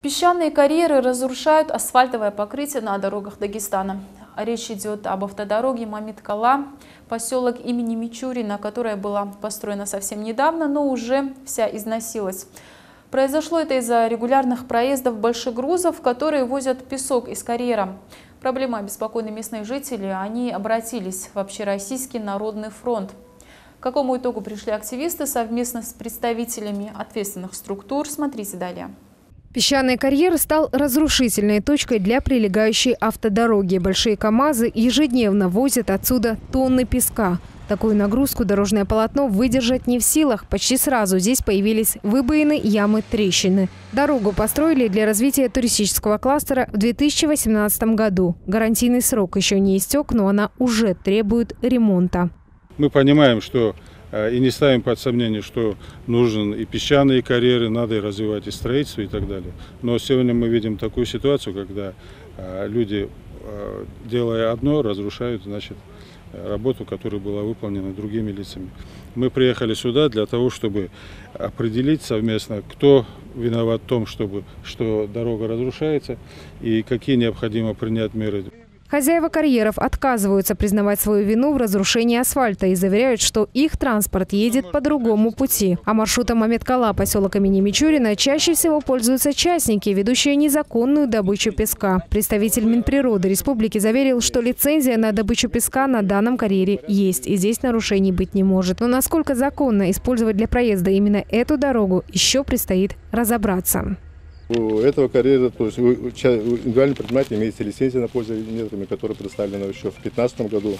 Песчаные карьеры разрушают асфальтовое покрытие на дорогах Дагестана. Речь идет об автодороге Мамит-Кала, поселок имени Мичурина, которая была построена совсем недавно, но уже вся износилась. Произошло это из-за регулярных проездов больших грузов, которые возят песок из карьера. Проблема обеспокоены местные жители, они обратились в Общероссийский народный фронт. К какому итогу пришли активисты совместно с представителями ответственных структур, смотрите далее. Песчаный карьер стал разрушительной точкой для прилегающей автодороги. Большие КАМАЗы ежедневно возят отсюда тонны песка. Такую нагрузку дорожное полотно выдержать не в силах. Почти сразу здесь появились выбоины, ямы, трещины. Дорогу построили для развития туристического кластера в 2018 году. Гарантийный срок еще не истек, но она уже требует ремонта. Мы понимаем, что и не ставим под сомнение, что нужен и песчаные карьеры, надо и развивать и строительство и так далее. Но сегодня мы видим такую ситуацию, когда люди, делая одно, разрушают, работу, которая была выполнена другими лицами. Мы приехали сюда для того, чтобы определить совместно, кто виноват в том, что дорога разрушается и какие необходимо принять меры. Хозяева карьеров отказываются признавать свою вину в разрушении асфальта и заверяют, что их транспорт едет по другому пути. А маршрутом Мамит-Кала, поселок имени Мичурина, чаще всего пользуются частники, ведущие незаконную добычу песка. Представитель Минприроды республики заверил, что лицензия на добычу песка на данном карьере есть, и здесь нарушений быть не может. Но насколько законно использовать для проезда именно эту дорогу, еще предстоит разобраться. У этого карьера, то есть у индивидуального предпринимателя имеется лицензия на пользование недрами, которая представлена еще в 2015 году.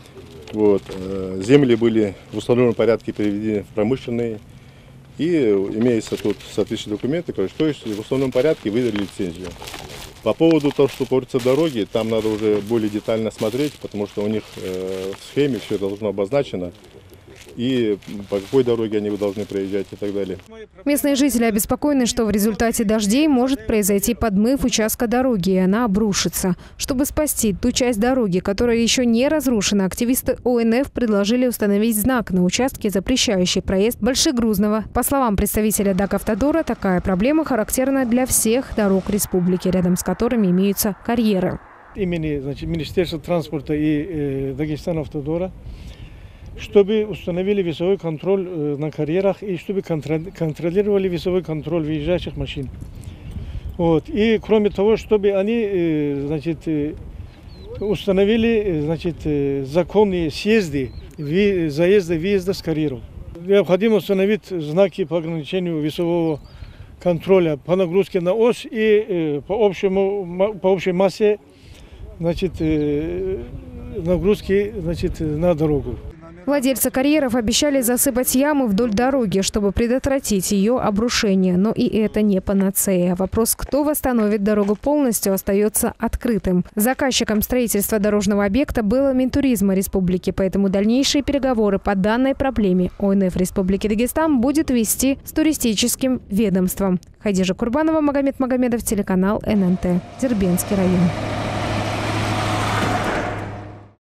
Земли были в установленном порядке переведены в промышленные. И имеются тут соответствующие документы, то есть в установленном порядке выдали лицензию. По поводу того, что поручится дороги, там надо уже более детально смотреть, потому что у них в схеме все должно обозначено. И по какой дороге они должны проезжать и так далее. Местные жители обеспокоены, что в результате дождей может произойти подмыв участка дороги, и она обрушится. Чтобы спасти ту часть дороги, которая еще не разрушена, активисты ОНФ предложили установить знак на участке, запрещающий проезд большегрузного. По словам представителя ДАК-Автодора, такая проблема характерна для всех дорог республики, рядом с которыми имеются карьеры. Имени Министерства транспорта и Дагестана-Автодора, чтобы установили весовой контроль на карьерах и чтобы контролировали весовой контроль выезжающих машин. И кроме того, чтобы они установили законные съезды, заезда, выезда с карьеров. Необходимо установить знаки по ограничению весового контроля по нагрузке на ось и по общей массе нагрузки на дорогу. Владельцы карьеров обещали засыпать ямы вдоль дороги, чтобы предотвратить ее обрушение. Но и это не панацея. Вопрос, кто восстановит дорогу полностью, остается открытым. Заказчиком строительства дорожного объекта было Минтуризма республики, поэтому дальнейшие переговоры по данной проблеме ОНФ Республики Дагестан будет вести с туристическим ведомством. Хадижа Курбанова, Магомед Магомедов, телеканал ННТ, Дербенский район.